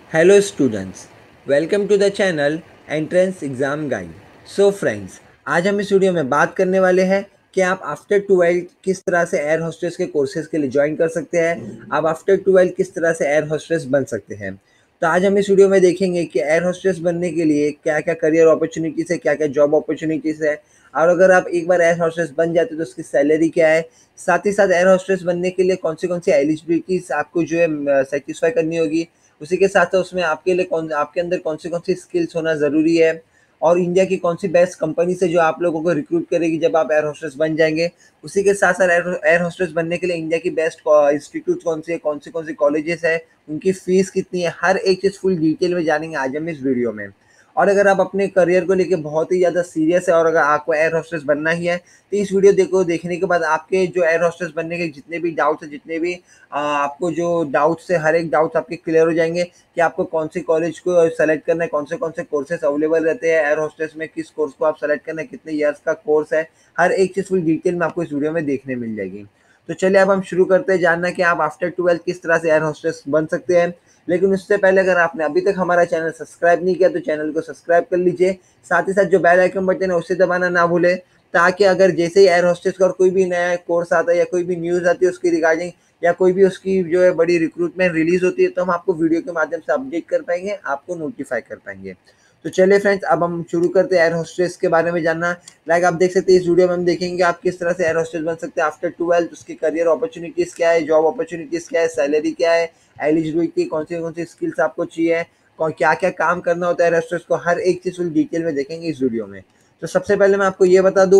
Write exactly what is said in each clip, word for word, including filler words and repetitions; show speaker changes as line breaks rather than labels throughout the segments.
Hello students, welcome to the channel Entrance Exam Guide. So friends, आज हम इस video में बात करने वाले हैं कि आप आफ्टर ट्वेल्थ किस तरह से एयर होस्टेस के कोर्सेज के लिए ज्वाइन कर सकते हैं, आप आफ्टर ट्वेल्थ किस तरह से एयर होस्टेस बन सकते हैं। तो आज हम इस वीडियो में देखेंगे कि एयर होस्टेस बनने के लिए क्या क्या करियर अपॉर्चुनिटीज़ है, क्या क्या जॉब अपॉर्चुनिटीज़ है, और अगर आप एक बार एयर होस्टेस बन जाते हैं तो उसकी सैलरी क्या है। साथ ही साथ एयर होस्टेस बनने के लिए कौन सी कौन सी एलिजिबिलिटीज़ आपको जो है सेटिस्फाई करनी होगी। उसी के साथ उसमें आपके लिए कौन आपके अंदर कौन सी कौन सी स्किल्स होना ज़रूरी है, और इंडिया की कौन सी बेस्ट कंपनी से जो आप लोगों को रिक्रूट करेगी जब आप एयर होस्टेस बन जाएंगे। उसी के साथ साथ एयर एयर होस्टेस बनने के लिए इंडिया की बेस्ट इंस्टीट्यूट कौन सी है, कौन सी कौन सी कॉलेजेस है, उनकी फ़ीस कितनी है, हर एक चीज़ फुल डिटेल में जानेंगे आज हम इस वीडियो में। और अगर आप अपने करियर को लेके बहुत ही ज़्यादा सीरियस है और अगर आपको एयर होस्टेस बनना ही है तो इस वीडियो देखो, देखने के बाद आपके जो एयर होस्टेस बनने के जितने भी डाउट्स हैं, जितने भी आ, आपको जो डाउट्स है, हर एक डाउट्स आपके क्लियर हो जाएंगे कि आपको कौन सी कॉलेज को सेलेक्ट करना है, कौन से कौन से कोर्सेज अवेलेबल रहते हैं एयर होस्टेस में, किस कोर्स को आप सेलेक्ट करना है, कितने ईयर्स का कोर्स है, हर एक चीज़ फुल डिटेल में आपको इस वीडियो में देखने मिल जाएगी। तो चलिए अब हम शुरू करते हैं जानना कि आप आफ्टर ट्वेल्थ किस तरह से एयर होस्टेस बन सकते हैं। लेकिन उससे पहले अगर आपने अभी तक हमारा चैनल सब्सक्राइब नहीं किया तो चैनल को सब्सक्राइब कर लीजिए। साथ ही साथ जो बेल आइकन बटन है उसे दबाना ना भूलें, ताकि अगर जैसे ही एयर होस्टेस का और कोई भी नया कोर्स आता है या कोई भी न्यूज़ आती है उसकी रिगार्डिंग, या कोई भी उसकी जो है बड़ी रिक्रूटमेंट रिलीज होती है, तो हम आपको वीडियो के माध्यम से अपडेट कर पाएंगे, आपको नोटिफाई कर पाएंगे। तो चलिए फ्रेंड्स, अब हम शुरू करते हैं एयर होस्टेस के बारे में जानना। लाइक आप देख सकते हैं इस वीडियो में हम देखेंगे आप किस तरह से एयर होस्टेस बन सकते हैं आफ्टर ट्वेल्थ, उसकी करियर अपॉर्चुनिटीज़ क्या है, जॉब अपॉर्चुनिटीज़ क्या है, सैलरी क्या है, एलिजिबिलिटी कौन सी कौन सी स्किल्स आपको चाहिए, कौन क्या क्या काम करना होता है एयर होस्टेस को, हर एक चीज़ फुल डिटेल में देखेंगे इस वीडियो में। तो सबसे पहले मैं आपको ये बता दूं,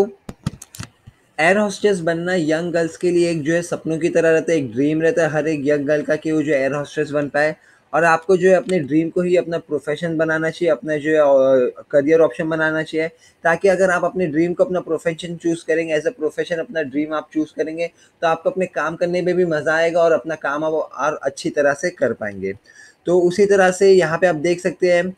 एयर होस्टेस बनना यंग गर्ल्स के लिए एक जो है सपनों की तरह रहता है, एक ड्रीम रहता है हर एक यंग गर्ल का कि वो जो एयर होस्टेस बन पाए। और आपको जो है अपने ड्रीम को ही अपना प्रोफेशन बनाना चाहिए, अपना जो है करियर ऑप्शन बनाना चाहिए, ताकि अगर आप अपने ड्रीम को अपना प्रोफेशन चूज़ करेंगे, एज अ प्रोफेशन अपना ड्रीम आप चूज़ करेंगे, तो आपको अपने काम करने में भी मज़ा आएगा और अपना काम आप और अच्छी तरह से कर पाएंगे। तो उसी तरह से यहाँ पे आप देख सकते हैं,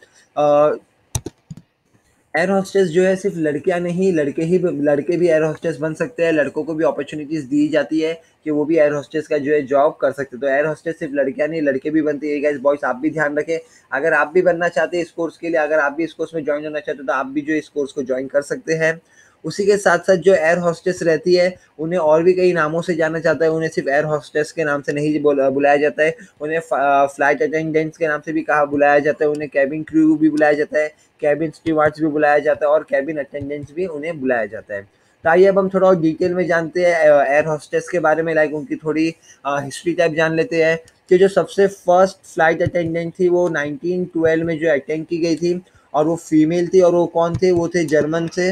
एयर होस्टेस जो है सिर्फ लड़कियां नहीं, लड़के ही लड़के भी एयर होस्टेस बन सकते हैं, लड़कों को भी अपॉर्चुनिटीज़ दी जाती है कि वो भी एयर होस्टेस का जो है जॉब कर सकते हैं। तो एयर होस्टेस सिर्फ लड़कियां नहीं, लड़के भी बनते हैं। गाइस बॉयज आप भी ध्यान रखें, अगर आप भी बनना चाहते हैं इस कोर्स के लिए, अगर आप भी इस कोर्स में ज्वाइन होना चाहते हो तो आप भी जो इस कोर्स को ज्वाइन कर सकते हैं। उसी के साथ साथ जो एयर होस्टेस रहती है उन्हें और भी कई नामों से जाना जाता है, उन्हें सिर्फ एयर होस्टेस के नाम से नहीं बोला बुलाया जाता है, उन्हें फ्लाइट अटेंडेंट्स के नाम से भी कहा बुलाया जाता है, उन्हें कैबिन क्रू भी बुलाया जाता है, कैबिन स्टीवर्ड्स भी बुलाया जाता है और कैबिन अटेंडेंट्स भी उन्हें बुलाया जाता है। तो आइए अब हम थोड़ा और डिटेल में जानते हैं एयर होस्टेस के बारे में, लाइक उनकी थोड़ी हिस्ट्री टाइप जान लेते हैं कि जो सबसे फर्स्ट फ्लाइट अटेंडेंट थी वो नाइनटीन ट्वेल्व में जो अटेंड की गई थी, और वो फीमेल थी, और वो कौन थे, वो थे जर्मन से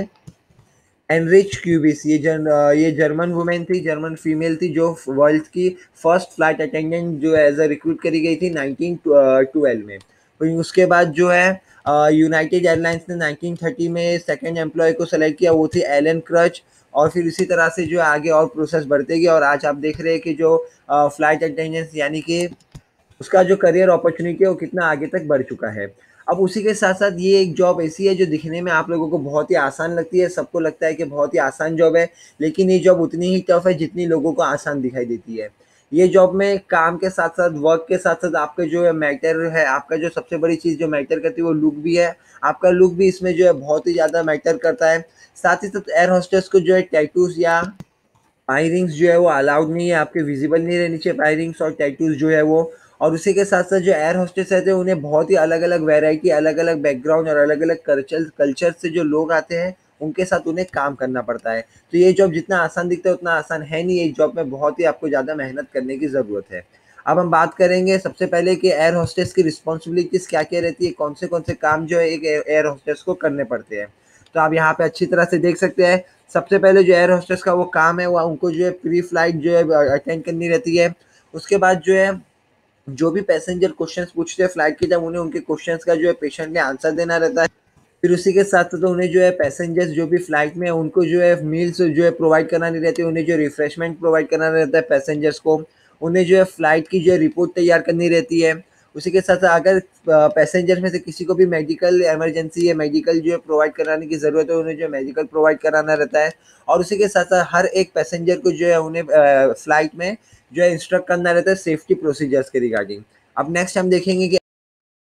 एनरिच क्यूबिस। ये जन ये जर्मन वुमेन थी, जर्मन फीमेल थी, जो वर्ल्ड की फर्स्ट फ्लाइट अटेंडेंट जो एज अ रिक्रूट करी गई थी नाइनटीन ट्वेल्व में। फिर उसके बाद जो है यूनाइटेड एयरलाइंस ने नाइनटीन थर्टी में सेकंड एम्प्लॉय को सेलेक्ट किया, वो थे एलन क्रच। और फिर इसी तरह से जो है आगे और प्रोसेस बढ़ते गए, और आज आप देख रहे हैं कि जो फ्लाइट अटेंडेंट्स यानी कि उसका जो करियर अपॉर्चुनिटी है वो कितना आगे तक बढ़ चुका है। अब उसी के साथ साथ ये एक जॉब ऐसी है जो दिखने में आप लोगों को बहुत ही आसान लगती है, सबको लगता है कि बहुत ही आसान जॉब है, लेकिन ये जॉब उतनी ही टफ है जितनी लोगों को आसान दिखाई देती है। ये जॉब में काम के साथ साथ, वर्क के साथ साथ आपके जो है मैटर है, आपका जो सबसे बड़ी चीज़ जो मैटर करती है वो लुक भी है। आपका लुक भी इसमें जो है बहुत ही ज़्यादा मैटर करता है। साथ ही साथ एयर होस्टेस को जो है टैटूज या आई रिंग्स जो है वो अलाउड नहीं है, आपके विजिबल नहीं रहनी चाहिए आई रिंग्स और टैटूज जो है वो। और उसी के साथ साथ जो एयर होस्टेस रहते हैं उन्हें बहुत ही अलग अलग वैरायटी, अलग अलग बैकग्राउंड और अलग अलग कल्चर कल्चर से जो लोग आते हैं उनके साथ उन्हें काम करना पड़ता है। तो ये जॉब जितना आसान दिखता है उतना आसान है नहीं, एक जॉब में बहुत ही आपको ज़्यादा मेहनत करने की ज़रूरत है। अब हम बात करेंगे सबसे पहले कि एयर होस्टेस की रिस्पॉन्सिबिलिटीज़ क्या क्या रहती है, कौन से कौन से काम जो है एक एयर होस्टेस को करने पड़ते हैं। तो आप यहाँ पे अच्छी तरह से देख सकते हैं, सबसे पहले जो एयर होस्टेस का वो काम है वो उनको जो है प्री फ्लाइट जो है अटेंड करनी रहती है। उसके बाद जो है जो भी पैसेंजर क्वेश्चंस पूछते हैं फ्लाइट के, जब उन्हें उनके क्वेश्चंस का जो है पेशेंटली आंसर देना रहता है। फिर उसी के साथ साथ उन्हें जो है पैसेंजर्स जो भी फ्लाइट में उनको जो है मील्स जो है प्रोवाइड करानी रहती है, उन्हें जो रिफ्रेशमेंट प्रोवाइड कराना रहता है पैसेंजर्स को। उन्हें जो है फ्लाइट की जो है रिपोर्ट तैयार करनी रहती है। उसी के साथ साथ अगर पैसेंजर्स में से किसी को भी मेडिकल इमरजेंसी या मेडिकल जो है प्रोवाइड कराने की ज़रूरत है, उन्हें जो है मेडिकल प्रोवाइड कराना रहता है। और उसी के साथ साथ हर एक पैसेंजर को जो है उन्हें फ्लाइट में जो है इंस्ट्रक्ट करना रहता है सेफ्टी प्रोसीजर्स के रिगार्डिंग। अब नेक्स्ट हम देखेंगे कि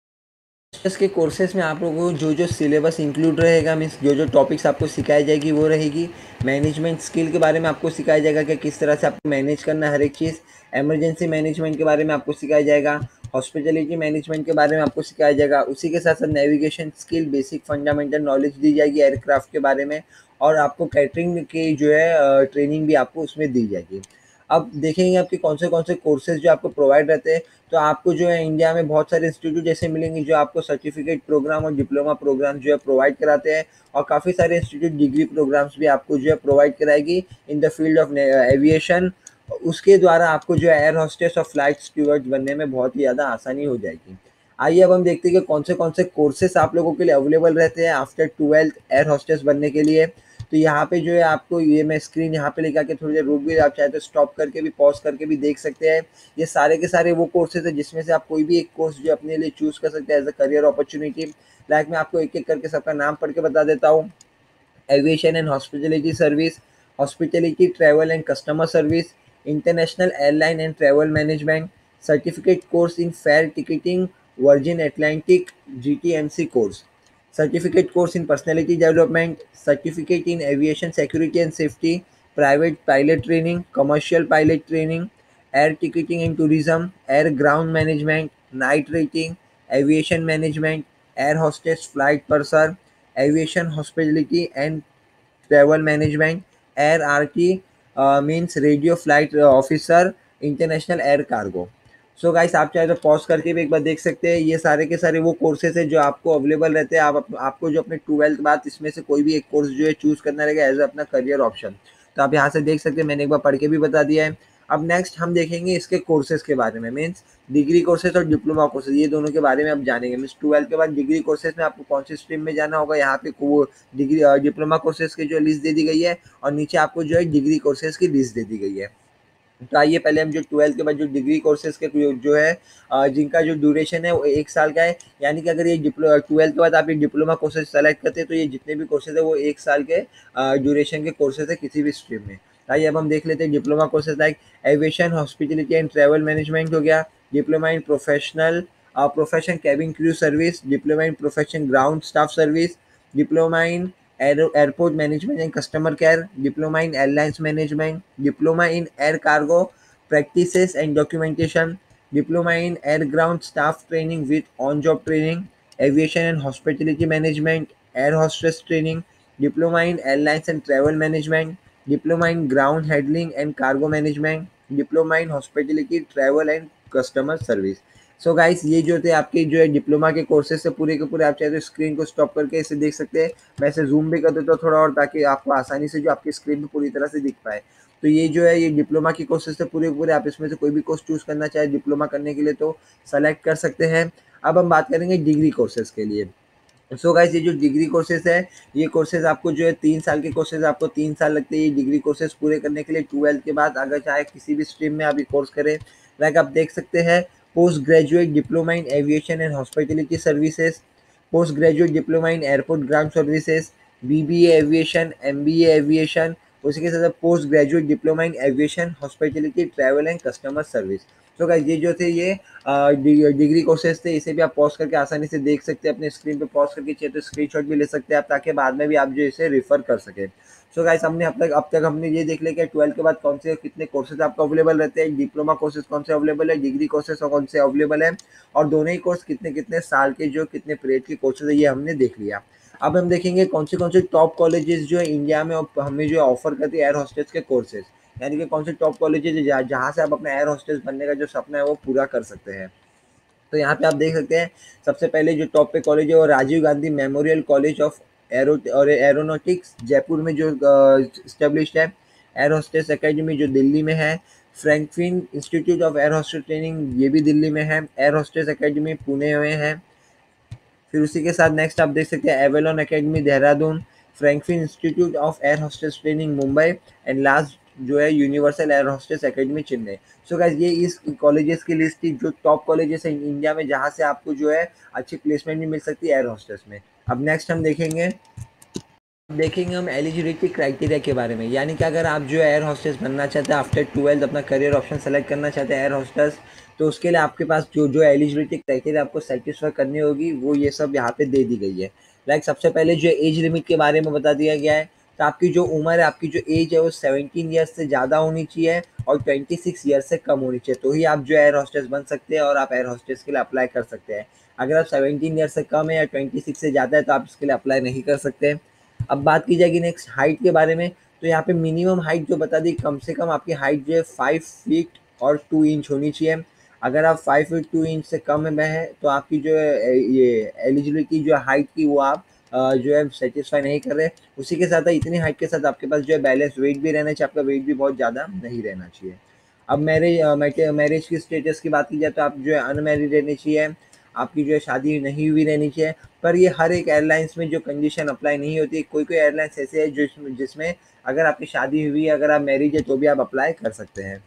इसके कोर्सेज़ में आप लोगों को जो जो सिलेबस इंक्लूड रहेगा, मीन्स जो जो टॉपिक्स आपको सिखाई जाएगी वो रहेगी। मैनेजमेंट स्किल के बारे में आपको सिखाया जाएगा कि किस तरह से आपको मैनेज करना है हर एक चीज़। इमरजेंसी मैनेजमेंट के बारे में आपको सिखाया जाएगा। हॉस्पिटैलिटी मैनेजमेंट के बारे में आपको सिखाया जाएगा। उसी के साथ साथ navigation skill, basic fundamental knowledge दी जाएगी एयरक्राफ्ट के बारे में, और आपको कैटरिंग की जो है ट्रेनिंग भी आपको उसमें दी जाएगी। अब देखेंगे आपके कौन से कौन से कोर्सेज़ जो आपको प्रोवाइड रहते हैं। तो आपको जो है इंडिया में बहुत सारे इंस्टीट्यूट ऐसे मिलेंगे जो आपको सर्टिफिकेट प्रोग्राम और डिप्लोमा प्रोग्राम जो है प्रोवाइड कराते हैं, और काफ़ी सारे इंस्टीट्यूट डिग्री प्रोग्राम्स भी आपको जो है प्रोवाइड कराएगी in the field of aviation. उसके द्वारा आपको जो है एयर होस्टेस और फ्लाइट स्टीवर्ड बनने में बहुत ही ज़्यादा आसानी हो जाएगी। आइए अब हम देखते हैं कि कौन से कौन से कोर्सेस आप लोगों के लिए अवेलेबल रहते हैं आफ्टर ट्वेल्थ एयर होस्टेस बनने के लिए। तो यहाँ पे जो है आपको ये मैं स्क्रीन यहाँ पे लेकर आके थोड़ी देर रुक भी, आप चाहे तो स्टॉप करके भी पॉज करके भी देख सकते हैं। ये सारे के सारे वो कोर्सेज है जिसमें से आप कोई भी एक कोर्स जो अपने लिए चूज कर सकते हैं as a career opportunity. Like मैं आपको एक एक करके सबका नाम पढ़ के बता देता हूँ। Aviation and hospitality service, hospitality travel and customer service, international airline and travel management, certificate course in fare ticketing, Virgin Atlantic GTMC course, certificate course in personality development, certificate in aviation security and safety, private pilot training, commercial pilot training, air ticketing and tourism, air ground management, night rating, aviation management, air hostess flight purser, aviation hospitality and travel management, air R T uh, means radio flight uh, officer, international air cargo। So guys आप चाहे तो pause करके भी एक बार देख सकते हैं। ये सारे के सारे वो कोर्सेज है जो आपको अवेलेबल रहते हैं। आप आपको जो अपने ट्वेल्थ बाद इसमें से कोई भी एक कोर्स जो है चूज करना रहेगा एज अपना करियर ऑप्शन। तो आप यहाँ से देख सकते हैं, मैंने एक बार पढ़ के भी बता दिया है। अब नेक्स्ट हम देखेंगे इसके कोर्सेज के बारे में, मीन्स डिग्री कोर्सेज और डिप्लोमा कोर्सेज, ये दोनों के बारे में आप जानेंगे। मीन्स ट्वेल्थ के बाद डिग्री कोर्सेज में आपको कौन सी स्ट्रीम में जाना होगा, यहाँ पे वो डिग्री डिप्लोमा कोर्सेज की जो लिस्ट दे दी गई है, और नीचे आपको जो है डिग्री कोर्सेज की लिस्ट दे दी गई है। तो आइए पहले हम जो ट्वेल्थ के बाद जो डिग्री कोर्सेज के जो है अ, जिनका जो ड्यूरेशन है वो एक साल का है। यानी कि अगर ये डिप्लो ट्वेल्थ के बाद आप ये डिप्लोमा कोर्सेज सेलेक्ट करते हैं तो ये जितने भी कोर्सेज है वो एक साल के ड्यूरेशन के कोर्सेज है किसी भी स्ट्रीम में। आइए अब हम देख लेते हैं diploma courses like aviation hospitality and travel management हो गया, diploma in professional profession cabin crew service, diploma in profession ground staff service, diploma in Aero, airport management and customer care, diploma in airlines management, diploma in air cargo practices and documentation, diploma in air ground staff training with on-job training, aviation and hospitality management, air hostess training, diploma in airlines and travel management, diploma in ground handling and cargo management, diploma in hospitality travel and customer service। So guys ये जो थे आपके जो है diploma के courses से पूरे के पूरे, आप चाहे तो स्क्रीन को स्टॉप करके इसे देख सकते हैं। मैं इसे जूम भी कर देता हूँ थोड़ा और, ताकि आपको आसानी से जो आपकी स्क्रीन पे पूरी तरह से दिख पाए। तो ये जो है ये डिप्लोमा के कोर्सेज से पूरे पूरे, आप इसमें से कोई भी कोर्स चूज करना चाहे डिप्लोमा करने के लिए तो सेलेक्ट कर सकते हैं। अब हम बात करेंगे डिग्री कोर्सेज के लिए। सो गाइस ये जो डिग्री कोर्सेज है, ये कोर्सेज आपको जो है तीन साल के कोर्सेज आपको तीन साल लगते हैं ये डिग्री कोर्सेज पूरे करने के लिए ट्वेल्थ के बाद, अगर चाहे किसी भी स्ट्रीम में आप ये कोर्स करें। लाइक आप देख सकते हैं post graduate diploma in aviation and hospitality services, post graduate diploma in airport ground services, BBA aviation, MBA aviation, उसी के साथ post graduate diploma in aviation hospitality travel and customer service. तो guys ये जो थे ये डिग्री कोर्सेज थे, इसे भी आप पॉज करके आसानी से देख सकते हैं अपने स्क्रीन पे पॉज करके, चाहिए तो स्क्रीनशॉट भी ले सकते हैं आप, ताकि बाद में भी आप जो इसे रेफर कर सकें। सो गाइस हमने अब तक अब तक हमने ये देख लिया कि ट्वेल्थ के बाद कौन से कितने कोर्सेज आपको अवेलेबल रहते हैं, डिप्लोमा कोर्सेज कौन से अवेलेबल है, डिग्री कोर्सेज कौन से अवेलेबल है, और दोनों ही कोर्स कितने कितने साल के जो कितने पीरियड के कोर्सेज है ये हमने देख लिया। अब हम देखेंगे कौन से कौन से टॉप कॉलेजेस जो है इंडिया में हमें जो ऑफर करती है एयर होस्टेस के कोर्सेज, यानी कि कौन से टॉप कॉलेजेस है जहाँ जहाँ से आप अपना एयर होस्टेस बनने का जो सपना है वो पूरा कर सकते हैं। तो यहाँ पे आप देख सकते हैं सबसे पहले जो टॉप पे कॉलेज है वो Rajiv Gandhi memorial college of aero और एरोनॉटिक्स जयपुर में जो इस्टेब्लिश्ड है, एयर होस्टेस एकेडमी जो दिल्ली में है, Frankfinn institute of air hostess training ये भी दिल्ली में है, एयर होस्टेस एकेडमी पुणे में है। फिर उसी के साथ नेक्स्ट आप देख सकते हैं Avalon academy Dehradun, Frankfinn institute of air hostess training Mumbai, and last जो है universal air hostess academy Chennai. So guys ये इस कॉलेजेस की लिस्ट थी जो टॉप कॉलेजेस है इंडिया में जहाँ से आपको जो है अच्छी प्लेसमेंट भी मिल सकती है एयर होस्टेस में। अब नेक्स्ट हम देखेंगे देखेंगे हम एलिजिबिलिटी क्राइटेरिया के बारे में, यानी कि अगर आप जो एयर होस्टेस बनना चाहते हैं आफ्टर ट्वेल्थ अपना करियर ऑप्शन सेलेक्ट करना चाहते हैं एयर होस्टेस, तो उसके लिए आपके पास जो जो एलिजिबिलिटी क्राइटेरिया आपको सेटिस्फाई करनी होगी वो ये सब यहाँ पे दे दी गई है। लाइक सबसे पहले जो एज लिमिट के बारे में बता दिया गया है, तो आपकी जो उम्र है, आपकी जो एज है वो सेवनटीन ईयर्स से ज़्यादा होनी चाहिए और ट्वेंटी सिक्स ईयर्स से कम होनी चाहिए, तो ही आप जो एयर हॉस्टेस बन सकते हैं और आप एयर हॉस्टेस के लिए अप्लाई कर सकते हैं। अगर आप सेवनटीन ईयर्स से कम है या ट्वेंटी सिक्स से ज़्यादा है तो आप इसके लिए अप्लाई नहीं कर सकते। अब बात की जाएगी नेक्स्ट हाइट के बारे में, तो यहाँ पे मिनिमम हाइट जो बता दी, कम से कम आपकी हाइट जो है फाइव फीट और टू इंच होनी चाहिए। अगर आप फाइव फीट टू इंच से कम में है तो आपकी जो है ये एलिजिबिलिटी जो हाइट की वो आप अ, जो है सेटिस्फाई नहीं कर रहे। उसी के साथ इतनी हाइट के साथ आपके पास जो है बैलेंस वेट भी रहना चाहिए, आपका वेट भी बहुत ज़्यादा नहीं रहना चाहिए। अब मैरिज मैरिज की स्टेटस की बात की जाए तो आप जो है अनमैरिड रहनी चाहिए, आपकी जो है शादी नहीं हुई रहनी चाहिए। पर ये हर एक एयरलाइंस में जो कंडीशन अप्लाई नहीं होती, कोई कोई एयरलाइंस ऐसे है जिसमें जिसमें अगर आपकी शादी हुई है, अगर आप मैरिज है तो भी आप अप्लाई कर सकते हैं।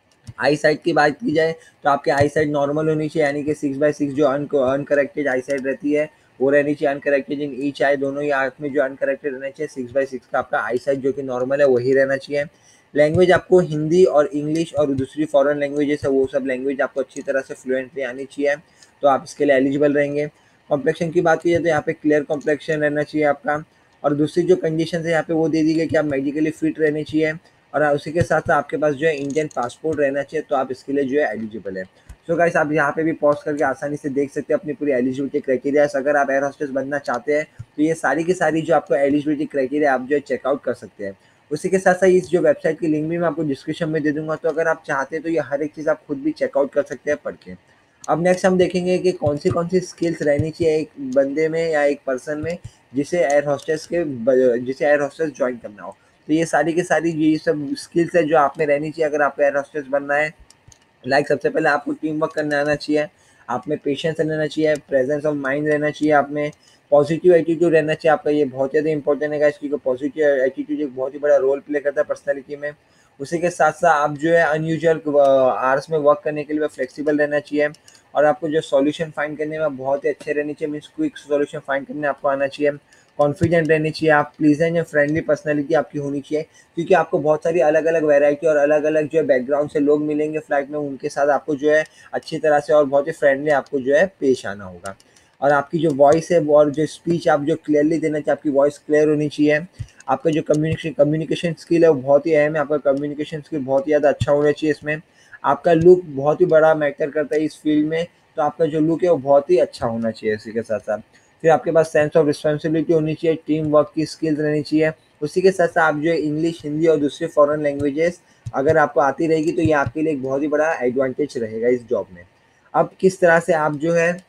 आई साइट की बात की जाए तो आपकी आई साइट नॉर्मल होनी चाहिए, यानी कि सिक्स बाई सिक्स जो अन अनकरेक्टेड आई साइट रहती है वो रहनी चाहिए। अनकरेक्टेड इन ईच आई, दोनों ही आँख में जो अनकरेक्टेड रहना चाहिए, सिक्स बाई सिक्स का आपका आई साइट जो कि नॉर्मल है वही रहना चाहिए। लैंग्वेज आपको हिंदी और इंग्लिश और दूसरी फॉरेन लैंग्वेजेस है वो सब लैंग्वेज आपको अच्छी तरह से फ्लुएंटली आनी चाहिए, तो आप इसके लिए एलिजिबल रहेंगे। कॉम्प्लेक्शन की बात की जाए तो यहाँ पे क्लियर कॉम्प्लेक्शन रहना चाहिए आपका। और दूसरी जो कंडीशन है यहाँ पे वो दे दी गई कि आप मेडिकली फिट रहने चाहिए और उसी के साथ साथ आपके पास जो है इंडियन पासपोर्ट रहना चाहिए, तो आप इसके लिए जो है एलिजिबल है। सो गाइस आप यहाँ पे भी पॉज करके आसानी से देख सकते हैं अपनी पूरी एलिजिबिलिटी क्राइटेरिया। अगर आप एयर हॉस्टेस बनना चाहते हैं तो ये सारी की सारी जो आपको एलिजिबिलिटी क्राइटेरिया आप जो है चेकआउट कर सकते हैं। उसी के साथ साथ इस जो वेबसाइट की लिंक भी मैं आपको डिस्क्रिप्शन में दे दूंगा, तो अगर आप चाहते हैं तो ये हर एक चीज़ आप खुद भी चेकआउट कर सकते हैं पढ़ के। अब नेक्स्ट हम देखेंगे कि कौन सी कौन सी स्किल्स रहनी चाहिए एक बंदे में या एक पर्सन में जिसे एयर हॉस्टेस के जिसे एयर हॉस्टेस ज्वाइन करना हो। तो ये सारी की सारी ये सब स्किल्स है जो आप में रहनी चाहिए अगर आपको एयर हॉस्टेस बनना है। लाइक सबसे पहले आपको टीम वर्क करने आना चाहिए, आप में पेशेंस रहना चाहिए, प्रेजेंस ऑफ माइंड रहना चाहिए, आप में पॉजिटिव एटीट्यूड रहना चाहिए आपका, ये बहुत ज़्यादा इंपॉर्टेंट है गाइस, क्योंकि पॉजिटिव एटीट्यूड एक बहुत ही बड़ा रोल प्ले करता है पर्सनैलिटी में। उसी के साथ साथ आप जो है अनयूजुअल आवर्स में वर्क करने के लिए फ्लेक्सिबल रहना चाहिए और आपको जो सॉल्यूशन फाइंड करने में बहुत ही अच्छे रहने चाहिए, मीन्स क्विक सॉल्यूशन फाइंड करने आपको आना चाहिए। कॉन्फिडेंट रहनी चाहिए, आप प्लीजेंट एंड फ्रेंडली पर्सनैलिटी आपकी होनी चाहिए, क्योंकि आपको बहुत सारी अलग अलग वैरायटी और अलग अलग जो है बैकग्राउंड से लोग मिलेंगे फ्लाइट में, उनके साथ आपको जो है अच्छी तरह से और बहुत ही फ्रेंडली आपको जो है पेश आना होगा। और आपकी जो वॉइस है और जो स्पीच आप जो क्लियरली देना चाहिए, आपकी वॉइस क्लियर होनी चाहिए। आपका जो कम्युनिकेशन कम्युनिकेशन स्किल है वो बहुत ही अहम है, आपका कम्युनिकेशन स्किल बहुत ही ज़्यादा अच्छा होना चाहिए इसमें। आपका लुक बहुत ही बड़ा मैटर करता है इस फील्ड में, तो आपका जो लुक है वो बहुत ही अच्छा होना चाहिए इसी के साथ साथ। फिर आपके पास सेंस ऑफ रिस्पॉन्सिबिलिटी होनी चाहिए, टीम वर्क की स्किल्स रहनी चाहिए। उसी के साथ साथ आप जो है इंग्लिश, हिंदी और दूसरे फॉरेन लैंग्वेजेस अगर आपको आती रहेगी तो ये आपके लिए एक बहुत ही बड़ा एडवांटेज रहेगा इस जॉब में। अब किस तरह से आप जो है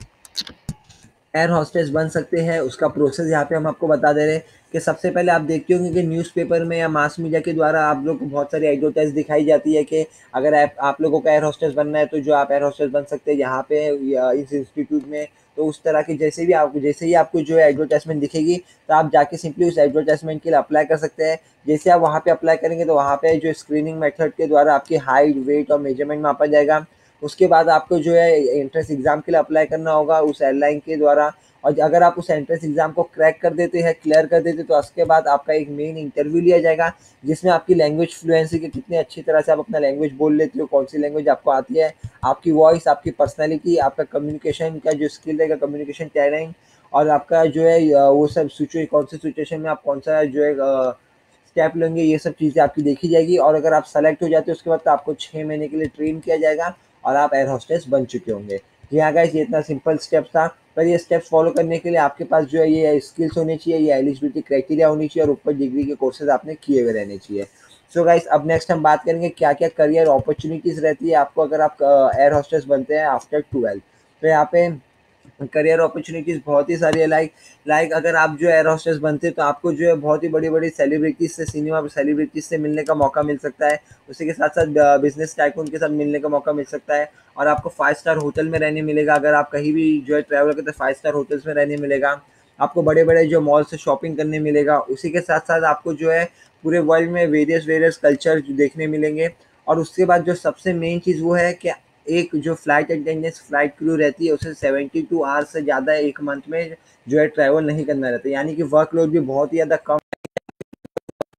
एयर हॉस्टेस बन सकते हैं उसका प्रोसेस यहाँ पे हम आपको बता दे रहे हैं कि सबसे पहले आप देखते होंगे कि न्यूज़पेपर में या मास मीडिया के द्वारा आप लोग को बहुत सारी एडवर्टाइज दिखाई जाती है कि अगर आप आप लोगों को एयर हॉस्टेस बनना है तो जो आप एयर हॉस्टेस बन सकते हैं यहाँ पे या इस इंस्टीट्यूट में। तो उस तरह की जैसे भी आपको जैसे ही आपको जो है एडवर्टाइजमेंट दिखेगी तो आप जाके सिंपली उस एडवर्टाइजमेंट के लिए अप्लाई कर सकते हैं। जैसे आप वहाँ पे अप्लाई करेंगे तो वहाँ पे जो स्क्रीनिंग मेथड के द्वारा आपकी हाइट, वेट और मेजरमेंट मापा जाएगा। उसके बाद आपको जो है एंट्रेंस एग्जाम के लिए अप्लाई करना होगा उस एयरलाइन के द्वारा, और अगर आप उस एंट्रेंस एग्जाम को क्रैक कर देते हैं, क्लियर कर देते हैं, तो उसके बाद आपका एक मेन इंटरव्यू लिया जाएगा जिसमें आपकी लैंग्वेज फ्लुएंसी की कितनी अच्छी तरह से आप अपना लैंग्वेज बोल लेते हो, कौन सी लैंग्वेज आपको आती है, आपकी वॉइस, आपकी पर्सनैलिटी, आपका कम्युनिकेशन का जो स्किल रहेगा, कम्युनिकेशन टैलेंट, और आपका जो है वो सब सिचुएशन, कौन सी सिचुएशन में आप कौन सा जो है स्टेप लेंगे, ये सब चीज़ें आपकी देखी जाएगी। और अगर आप सेलेक्ट हो जाते हो उसके बाद तो आपको छः महीने के लिए ट्रेन किया जाएगा और आप एयर हॉस्टेस बन चुके होंगे। जी हाँ गाइस, ये इतना सिंपल स्टेप था, पर ये स्टेप्स फॉलो करने के लिए आपके पास जो है ये स्किल्स होनी चाहिए, ये एलिजिबिलिटी क्राइटेरिया होनी चाहिए और ऊपर डिग्री के कोर्सेज आपने किए हुए रहने चाहिए। सो गाइस अब नेक्स्ट हम बात करेंगे क्या क्या करियर अपॉर्चुनिटीज़ रहती है आपको अगर आप एयर हॉस्टेस बनते हैं आफ्टर ट्वेल्थ। तो यहाँ पे करियर अपॉर्चुनिटीज़ बहुत ही सारी है। लाइक लाइक अगर आप जो एयर हॉस्टेस बनते हैं तो आपको जो है बहुत ही बड़ी बड़ी सेलिब्रिटीज़ से, सिनेमा सेलिब्रिटीज़ से मिलने का मौका मिल सकता है। उसी के साथ साथ बिजनेस टाइकून के साथ मिलने का मौका मिल सकता है और आपको फाइव स्टार होटल में रहने मिलेगा। अगर आप कहीं भी जो है ट्रैवल करते हैं फाइव स्टार होटल्स में रहने मिलेगा। आपको बड़े बड़े जो मॉल से शॉपिंग करने मिलेगा। उसी के साथ साथ आपको जो है पूरे वर्ल्ड में वेरियस वेरियस कल्चर देखने मिलेंगे। और उसके बाद जो सबसे मेन चीज़ वो है कि एक जो फ्लाइट अटेंडेंस फ्लाइट क्रू रहती है उसे सेवेंटी टू आवर्स से ज़्यादा एक मंथ में जो है ट्रैवल नहीं करना रहता है, यानी कि वर्कलोड भी बहुत ही ज़्यादा कम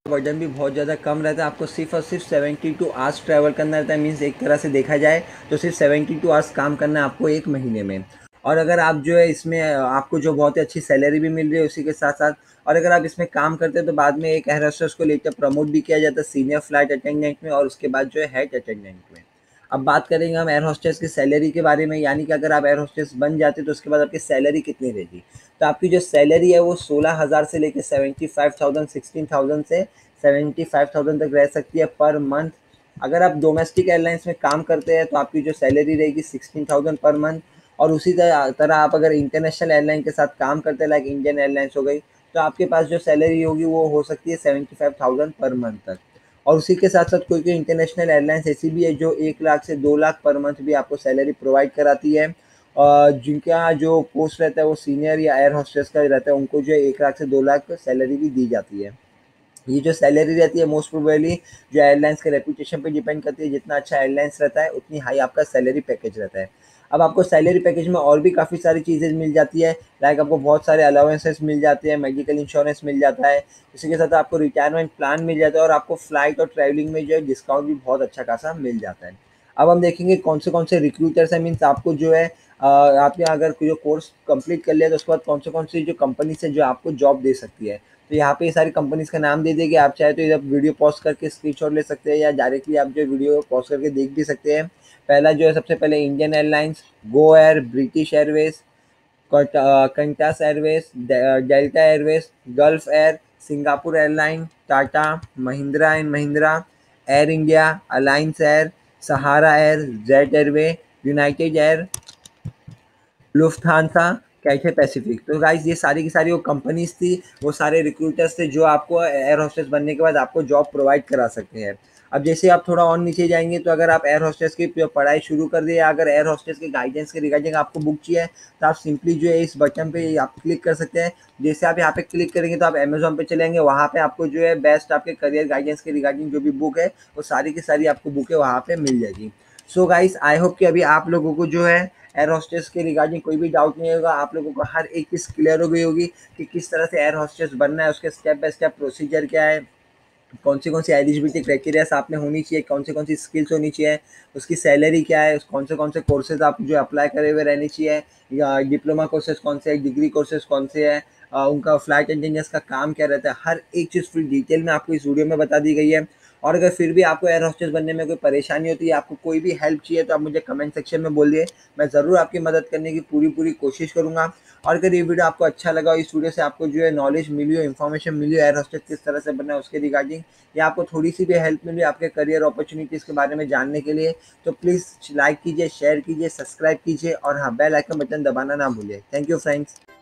वजन भी बहुत ज़्यादा कम रहता है। आपको सिर्फ और सिर्फ सेवेंटी टू आवर्स ट्रैवल करना रहता है। मीन्स एक तरह से देखा जाए तो सिर्फ सेवेंटी टू आवर्स काम करना है आपको एक महीने में। और अगर आप जो है इसमें आपको जो बहुत ही अच्छी सैलरी भी मिल रही है उसी के साथ साथ, और अगर आप इसमें काम करते हैं तो बाद में एक एयर होस्टेस को लेकर प्रमोट भी किया जाता है सीनियर फ्लाइट अटेंडेंट में, और उसके बाद जो है हेड अटेंडेंट में। अब बात करेंगे हम एयर होस्टेस की सैलरी के बारे में, यानी कि अगर आप एयर होस्टेस बन जाते तो उसके बाद आपकी सैलरी कितनी रहेगी। तो आपकी जो सैलरी है वो सोलह हज़ार से लेकर seventy five thousand sixteen thousand से सेवेंटी फाइव थाउजेंड तक रह सकती है पर मंथ। अगर आप डोमेस्टिक एयरलाइंस में काम करते हैं तो आपकी जो सैलरी रहेगी सिक्सटीन थाउजेंड पर मंथ। और उसी तरह तरह आप अगर इंटरनेशनल एयरलाइन के साथ काम करते हैं लाइक इंडियन एयरलाइंस हो गई, तो आपके पास जो सैलरी होगी वो हो सकती है seventy five thousand per month तक। और उसी के साथ साथ कोई कोई इंटरनेशनल एयरलाइंस ऐसी भी है जो एक लाख से दो लाख पर मंथ भी आपको सैलरी प्रोवाइड कराती है। और जिनका जो पोस्ट रहता है वो सीनियर या एयर होस्टेस का रहता है, उनको जो है एक लाख से दो लाख सैलरी भी दी जाती है। ये जो सैलरी रहती है मोस्ट प्रोबेबली जो एयरलाइंस के रेपुटेशन पे डिपेंड करती है। जितना अच्छा एयरलाइंस रहता है उतनी हाई आपका सैलरी पैकेज रहता है। अब आपको सैलरी पैकेज में और भी काफ़ी सारी चीज़ें मिल जाती है, लाइक आपको बहुत सारे अलाउंसेस मिल जाते हैं, मेडिकल इंश्योरेंस मिल जाता है, इसी के साथ आपको रिटायरमेंट प्लान मिल जाता है, और आपको फ्लाइट और ट्रैवलिंग में जो है डिस्काउंट भी बहुत अच्छा खासा मिल जाता है। अब हम देखेंगे कौन से कौन से रिक्रूटर्स हैं, मीन्स आपको जो है अ, आपने अगर कोई कोर्स कंप्लीट कर लिया तो उसके बाद कौन से कौन सी जो कंपनीज है जो आपको जॉब दे सकती है। तो यहाँ पे ये सारी कंपनीज का नाम दे दिए कि आप चाहे तो इधर वीडियो पॉज करके स्क्रीनशॉट ले सकते हैं या डायरेक्टली आप जो वीडियो पॉज करके देख भी सकते हैं। पहला जो है सबसे पहले Indian Airlines, Go Air, British Airways, Qantas Airways, Delta Airways, Gulf Air, Singapore Airline, Tata, Mahindra and Mahindra, Air India, Alliance Air, Sahara Air, Jet Airway, United Air, Lufthansa, Cathay Pacific. तो गाइस ये सारी की सारी वो कंपनीज थी, वो सारे रिक्रूटर्स थे जो आपको एयर होस्टेस बनने के बाद आपको जॉब प्रोवाइड करा सकते हैं। अब जैसे आप थोड़ा और नीचे जाएंगे तो अगर आप एयर होस्टेस की पढ़ाई शुरू कर दिए, अगर एयर होस्टेस के गाइडेंस के रिगार्डिंग आपको बुक चाहिए तो आप सिंपली जो है इस बटन पे आप क्लिक कर सकते हैं। जैसे आप यहाँ पे क्लिक करेंगे तो आप अमेजोन पे चलेंगे, वहाँ पे आपको जो है बेस्ट आपके करियर गाइडेंस के रिगार्डिंग जो भी बुक है वो सारी की सारी आपको बुक है वहाँ पे मिल जाएगी। सो गाइस आई होप कि अभी आप लोगों को जो है एयर होस्टेस के रिगार्डिंग कोई भी डाउट नहीं होगा, आप लोगों को हर एक चीज़ क्लियर हो गई होगी कि किस तरह से एयर होस्टेस बनना है, उसके स्टेप बाय स्टेप प्रोसीजर क्या है, कौन सी कौन सी एलिजिबिलिटी क्राइटेरिया आप में होनी चाहिए, कौन सी कौन सी स्किल्स होनी चाहिए, उसकी सैलरी क्या है, कौन से कौन से कोर्सेज आप जो अप्लाई करे हुए रहने चाहिए, या डिप्लोमा कोर्सेज कौन से है, डिग्री कोर्सेज कौन से हैं, अ, उनका फ्लाइट इंजीनियर्स का काम क्या रहता है, हर एक चीज़ फुल डिटेल में आपको इस वीडियो में बता दी गई है। और अगर फिर भी आपको एयर होस्टेस बनने में कोई परेशानी होती है, आपको कोई भी हेल्प चाहिए तो आप मुझे कमेंट सेक्शन में बोलिए, मैं ज़रूर आपकी मदद करने की पूरी पूरी कोशिश करूँगा। और अगर ये वीडियो आपको अच्छा लगा, इस वीडियो से आपको जो है नॉलेज मिली हो, इन्फॉर्मेशन मिली हो एयर होस्टेस किस तरह से बनना है उसके रिगार्डिंग, या आपको थोड़ी सी भी हेल्प मिली आपके करियर अपॉर्चुनिटीज़ के बारे में जानने के लिए, तो प्लीज़ लाइक कीजिए, शेयर कीजिए, सब्सक्राइब कीजिए और हाँ बेल आइकन बटन दबाना ना भूलिए। Thank you friends.